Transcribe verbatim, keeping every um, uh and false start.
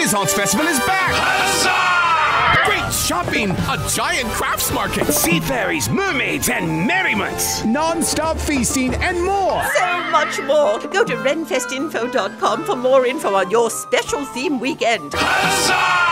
Renaissance Festival is back! Huzzah! Great shopping, a giant crafts market, Sea fairies, mermaids, and merriments. Non-stop feasting and more. So much more. Go to renfest info dot com for more info on your special theme weekend. Huzzah!